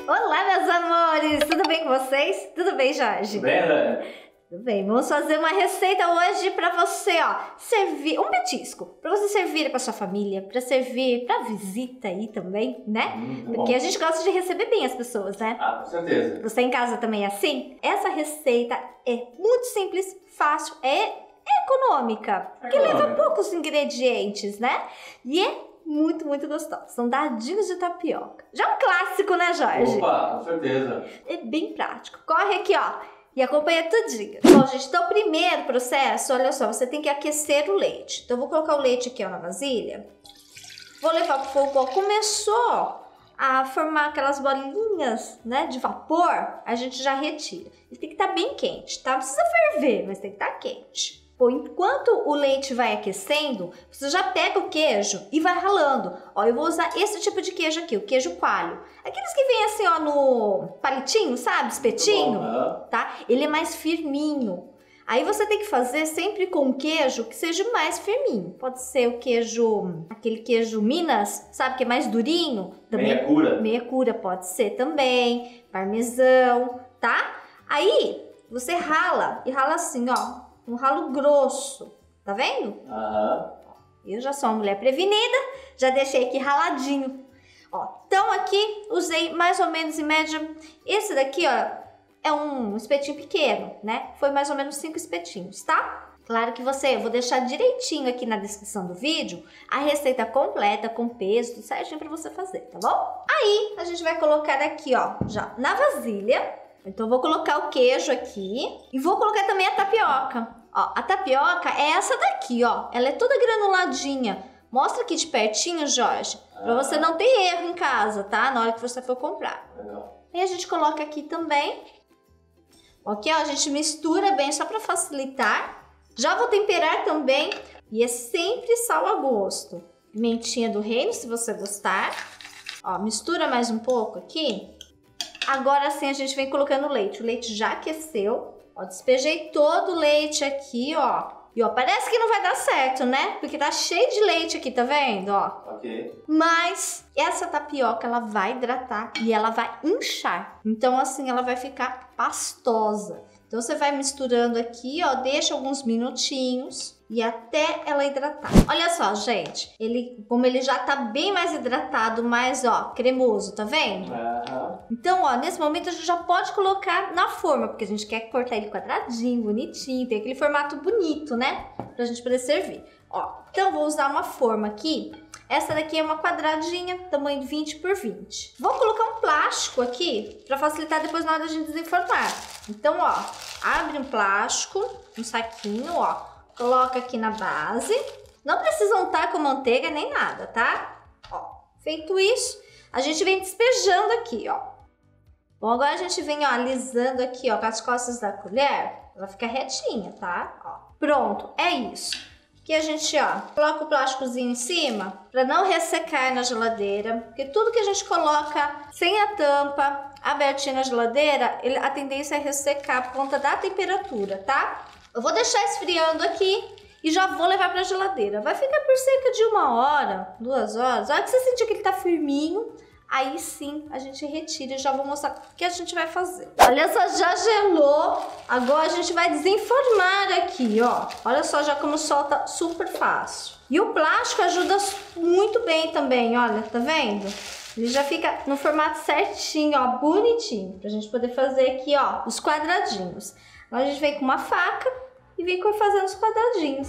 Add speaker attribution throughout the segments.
Speaker 1: Olá, meus amores! Tudo bem com vocês? Tudo bem, Jorge?
Speaker 2: Tudo bem, André?
Speaker 1: Tudo bem, vamos fazer uma receita hoje pra você, ó, servir um petisco, pra você servir pra sua família, pra servir pra visita aí também, né? Porque a gente gosta de receber bem as pessoas, né?
Speaker 2: Ah, com certeza.
Speaker 1: Você em casa também é assim? Essa receita é muito simples, fácil, é econômica, porque leva poucos ingredientes, né? E é muito gostoso. São dadinhos de tapioca. Já é um clássico, né, Jorge?
Speaker 2: Opa, com certeza.
Speaker 1: É bem prático. Corre aqui, ó, e acompanha tudinho. Bom, gente, então o primeiro processo, olha só, você tem que aquecer o leite. Então eu vou colocar o leite aqui, ó, na vasilha. Vou levar pro fogo, ó, começou a formar aquelas bolinhas, né, de vapor, a gente já retira. Ele tem que estar bem quente, tá? Não precisa ferver, mas tem que estar quente. Bom, enquanto o leite vai aquecendo, você já pega o queijo e vai ralando. Ó, eu vou usar esse tipo de queijo aqui, o queijo coalho. Aqueles que vem assim, ó, no palitinho, sabe? Espetinho, tá? Ele é mais firminho. Aí você tem que fazer sempre com queijo que seja mais firminho. Pode ser o queijo, aquele queijo Minas, sabe? Que é mais durinho. Também,
Speaker 2: meia cura.
Speaker 1: Meia cura pode ser também. Parmesão, tá? Aí você rala e rala assim, ó. Um ralo grosso, tá vendo? Eu já sou uma mulher prevenida, já deixei aqui raladinho. Ó, então aqui usei mais ou menos em média, esse daqui, ó, é um espetinho pequeno, né? Foi mais ou menos 5 espetinhos, tá? Claro que eu vou deixar direitinho aqui na descrição do vídeo a receita completa, com peso, tudo certinho pra você fazer, tá bom? Aí a gente vai colocar aqui, ó, já na vasilha. Então, eu vou colocar o queijo aqui e vou colocar também a tapioca. Ó, a tapioca é essa daqui, ó. Ela é toda granuladinha. Mostra aqui de pertinho, Jorge, pra você não ter erro em casa, tá? Na hora que você for comprar.
Speaker 2: Legal.
Speaker 1: E a gente coloca aqui também. Ok, ó, a gente mistura bem só pra facilitar. Já vou temperar também. E é sempre sal a gosto. Pimentinha do reino, se você gostar. Ó, mistura mais um pouco aqui. Agora sim a gente vem colocando o leite. O leite já aqueceu. Ó, despejei todo o leite aqui, ó. E ó, parece que não vai dar certo, né? Porque tá cheio de leite aqui, tá vendo? Ó.
Speaker 2: Ok.
Speaker 1: Mas essa tapioca, ela vai hidratar e ela vai inchar. Então assim, ela vai ficar pastosa. Então você vai misturando aqui, ó, deixa alguns minutinhos e até ela hidratar. Olha só, gente, como ele já tá bem mais hidratado, mais, ó, cremoso, tá vendo? Então, ó, nesse momento a gente já pode colocar na forma, porque a gente quer cortar ele quadradinho, bonitinho, tem aquele formato bonito, né? Pra gente poder servir. Ó, então eu vou usar uma forma aqui. Essa daqui é uma quadradinha, tamanho 20 por 20. Vou colocar um plástico aqui para facilitar depois na hora da gente desenformar. Então, ó, abre um plástico, um saquinho, ó, coloca aqui na base. Não precisa untar com manteiga nem nada, tá? Ó, feito isso, a gente vem despejando aqui, ó. Bom, agora a gente vem, ó, alisando aqui, ó, com as costas da colher. Ela fica retinha, tá? Ó, pronto, é isso. Aqui a gente, ó, coloca o plásticozinho em cima para não ressecar na geladeira, porque tudo que a gente coloca sem a tampa, abertinha na geladeira, a tendência é ressecar por conta da temperatura, tá? Eu vou deixar esfriando aqui e já vou levar para a geladeira. Vai ficar por cerca de 1 hora, 2 horas. A hora que você sentir que ele tá firminho, aí sim a gente retira e já vou mostrar o que a gente vai fazer. Olha só, já gelou. Agora a gente vai desenformar aqui, ó. Olha só já como solta super fácil. E o plástico ajuda muito bem também, olha, tá vendo? Ele já fica no formato certinho, ó, bonitinho. Pra gente poder fazer aqui, ó, os quadradinhos. Agora a gente vem com uma faca e vem fazendo os quadradinhos.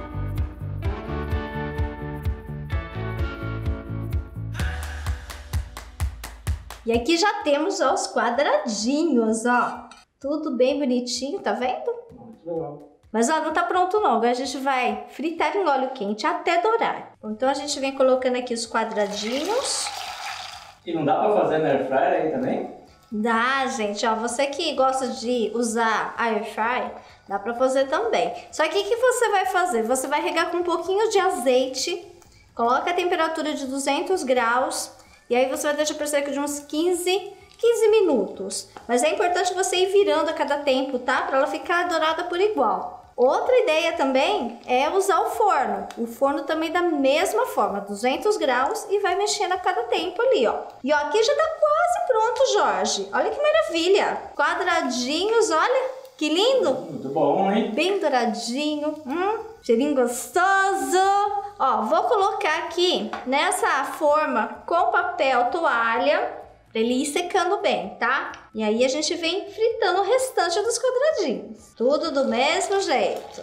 Speaker 1: E aqui já temos, ó, os quadradinhos, ó. Tudo bem bonitinho, tá vendo?
Speaker 2: Muito legal.
Speaker 1: Mas, ó, não tá pronto não. Agora a gente vai fritar em óleo quente até dourar. Então a gente vem colocando aqui os quadradinhos.
Speaker 2: E não dá pra fazer na air fryer aí também?
Speaker 1: Dá, gente, ó. Você que gosta de usar air fry, dá pra fazer também. Só que o que você vai fazer? Você vai regar com um pouquinho de azeite. Coloca a temperatura de 200 graus. E aí você vai deixar por cerca de uns 15 minutos. Mas é importante você ir virando a cada tempo, tá? Pra ela ficar dourada por igual. Outra ideia também é usar o forno. O forno também da mesma forma, 200 graus e vai mexendo a cada tempo ali, ó. E ó, aqui já tá quase pronto, Jorge. Olha que maravilha. Quadradinhos, olha, que lindo.
Speaker 2: Muito bom, hein?
Speaker 1: Bem douradinho. Cheirinho gostoso. Ó, vou colocar aqui nessa forma com papel toalha pra ele ir secando bem, tá? E aí a gente vem fritando o restante dos quadradinhos. Tudo do mesmo jeito.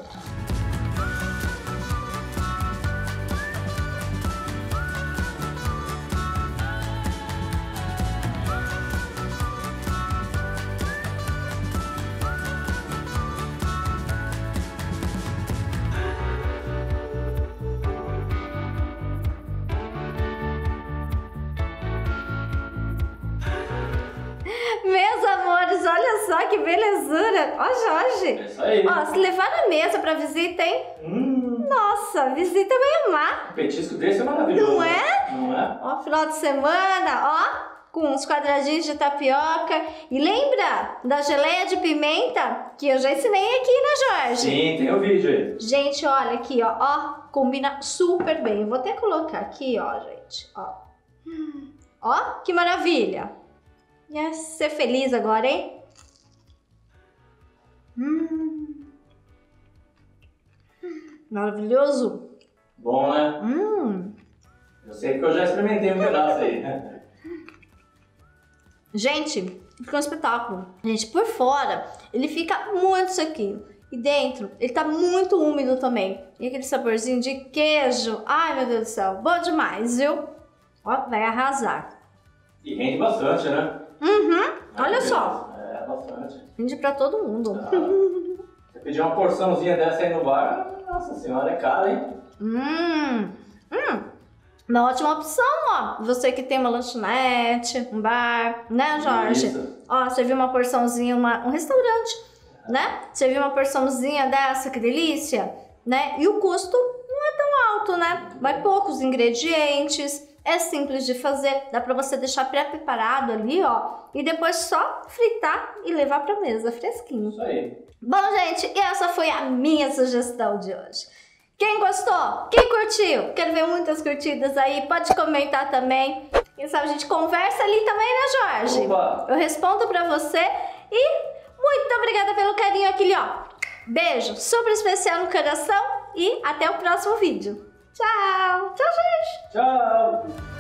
Speaker 1: Meus amores, olha só que belezura. Ó, Jorge.
Speaker 2: É isso aí.
Speaker 1: Ó, se levar na mesa pra visita, hein? Nossa, a visita vai amar.
Speaker 2: Um petisco desse é maravilhoso.
Speaker 1: Não é?
Speaker 2: Não é?
Speaker 1: Ó, final de semana, ó, com uns quadradinhos de tapioca. E lembra da geleia de pimenta que eu já ensinei aqui, né, Jorge?
Speaker 2: Sim, tem o vídeo aí.
Speaker 1: Gente, olha aqui, ó, combina super bem. Eu vou até colocar aqui, ó, gente, ó. Ó, que maravilha. Ia ser feliz agora, hein? Maravilhoso.
Speaker 2: Bom, né? Eu sei que eu já experimentei um pedaço aí, né?
Speaker 1: Gente, fica um espetáculo. Gente, por fora, ele fica muito sequinho. E dentro, ele tá muito úmido também. E aquele saborzinho de queijo. Ai, meu Deus do céu. Bom demais, viu? Ó, vai arrasar.
Speaker 2: E rende bastante, né?
Speaker 1: Olha só.
Speaker 2: É, bastante.
Speaker 1: Rende pra todo mundo.
Speaker 2: Você pedir uma porçãozinha dessa aí no bar, nossa senhora, é caro, hein?
Speaker 1: Uma ótima opção, ó. Você que tem uma lanchonete, um bar, né, Jorge?
Speaker 2: Isso.
Speaker 1: Ó, serviu uma porçãozinha, um restaurante, né? Serviu uma porçãozinha dessa, que delícia, né? E o custo não é tão alto, né? Vai poucos ingredientes, é simples de fazer, dá pra você deixar pré-preparado ali, ó, e depois só fritar e levar pra mesa fresquinho.
Speaker 2: Isso aí.
Speaker 1: Bom, gente, e essa foi a minha sugestão de hoje. Quem gostou? Quem curtiu? Quero ver muitas curtidas aí, pode comentar também. Quem sabe a gente conversa ali também, né, Jorge?
Speaker 2: Opa!
Speaker 1: Eu respondo pra você e muito obrigada pelo carinho aqui, ó. Beijo super especial no coração e até o próximo vídeo. Tchau! Tchau, gente!
Speaker 2: Tchau!